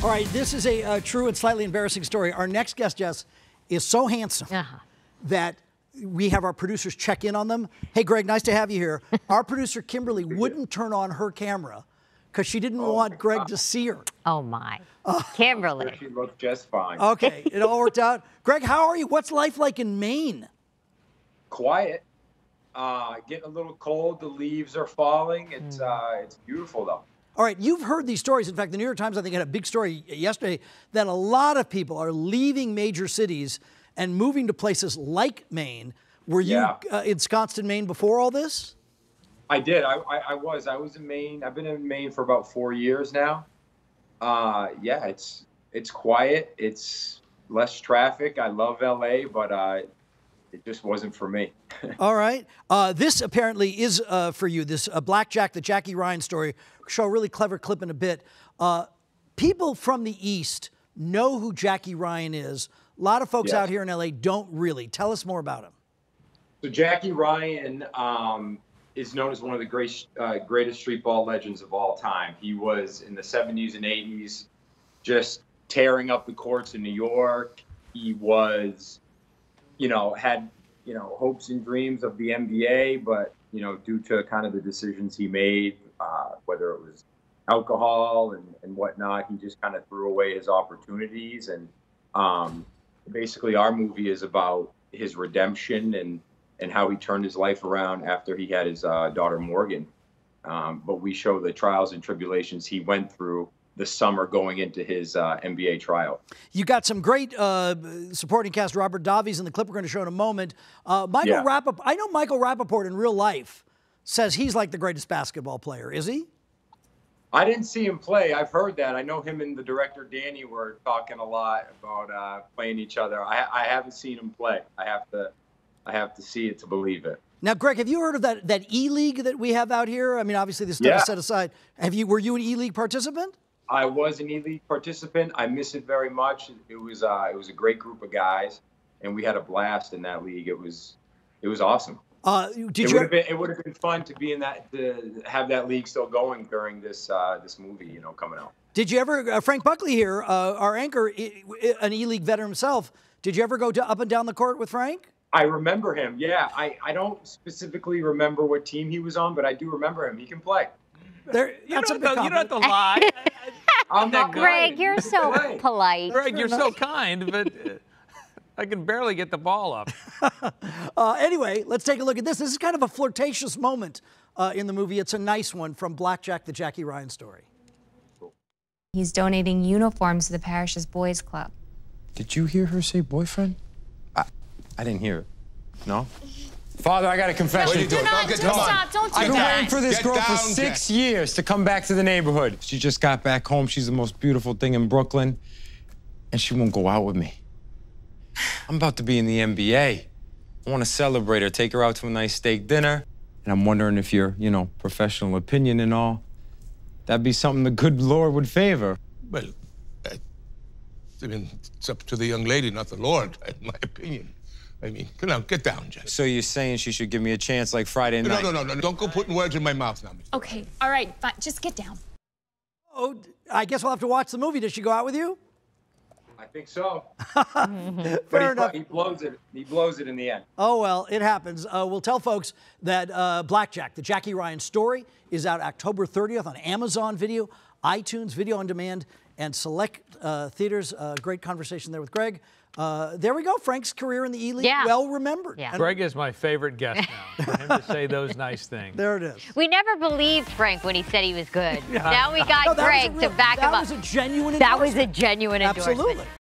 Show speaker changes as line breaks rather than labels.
All right, this is a true and slightly embarrassing story. Our next guest, Jess, is so handsome that we have our producers check in on them. Hey, Greg, nice to have you here. Our producer, Kimberly, wouldn't turn on her camera because she didn't want Greg to see her.
Oh, my. Kimberly.
She looked just fine.
Okay, it all worked out. Greg, how are you? What's life like in Maine?
Quiet. Getting a little cold. The leaves are falling. It's beautiful, though.
All right, you've heard these stories. In fact, the New York Times, I think, had a big story yesterday that a lot of people are leaving major cities and moving to places like Maine. Were you ensconced in Maine before all this?
I did. I was in Maine. I've been in Maine for about 4 years now. Yeah, it's quiet. It's less traffic. I love LA, but it just wasn't for me.
All right. This apparently is for you, this Blackjack, the Jackie Ryan story. Show a really clever clip in a bit. People from the East know who Jackie Ryan is. A lot of folks out here in LA don't really. Tell us more about him.
So Jackie Ryan is known as one of the greatest street ball legends of all time. He was in the 70s and 80s just tearing up the courts in New York. He was, had, hopes and dreams of the NBA, but, due to kind of the decisions he made, whether it was alcohol and whatnot, he just kind of threw away his opportunities. And basically our movie is about his redemption and how he turned his life around after he had his daughter Morgan. But we show the trials and tribulations he went through the summer going into his NBA tryout. You
got some great supporting cast. Robert Davi's in the clip we're going to show in a moment. Michael Rappaport, I know Michael Rappaport in real life says he's like the greatest basketball player. Is he?
I didn't see him play. I've heard that. I know him and the director Danny were talking a lot about playing each other. I haven't seen him play. I have to see it to believe it.
Now, Greg, have you heard of that E-League that we have out here? I mean, obviously this stuff is set aside. Were you an E-League participant?
I was an E-League participant. I miss it very much. It was a great group of guys, and we had a blast in that league. It was awesome. It would have been fun to be in that, to have that league still going during this movie, coming out.
Did you ever, Frank Buckley here, our anchor, an E-League veteran himself, did you ever go up and down the court with Frank?
I remember him, yeah. I don't specifically remember what team he was on, but I do remember him. He can play.
You don't have to lie.
I'm not
Greg, you're so polite.
Greg, you're so kind, but I can barely get the ball up.
Anyway, let's take a look at this. This is kind of a flirtatious moment in the movie. It's a nice one from Blackjack, the Jackie Ryan story.
He's donating uniforms to the parish's boys' club.
Did you hear her say boyfriend? I didn't hear it. No? Father, I got a confession.
What are you doing?
Stop, don't do
I've been
that.
waiting for this girl for 6 years to come back to the neighborhood. She just got back home. She's the most beautiful thing in Brooklyn, and she won't go out with me. I'm about to be in the NBA. I want to celebrate her, take her out to a nice steak dinner, and I'm wondering if your, professional opinion and all, that'd be something the good Lord would favor.
Well, it's up to the young lady, not the Lord, in my opinion. I mean, come on, get down, Jess.
So you're saying she should give me a chance like Friday night?
No. Don't go putting words in my mouth now.
Okay, all right, fine. Just get down.
Oh, I guess we'll have to watch the movie. Does she go out with you?
I think so.
Fair enough.
He blows it. He blows it in the end.
Oh, well, it happens. We'll tell folks that Blackjack, the Jackie Ryan story, is out October 30th on Amazon Video, iTunes, Video on Demand, and select theaters. Great conversation there with Greg. There we go. Frank's career in the E-League, well remembered.
Yeah. Greg is my favorite guest now, for him to say those nice things.
There it is.
We never believed Frank when he said he was good. Now we got Greg to back him up.
That was a genuine
endorsement. That was a genuine endorsement.
Absolutely.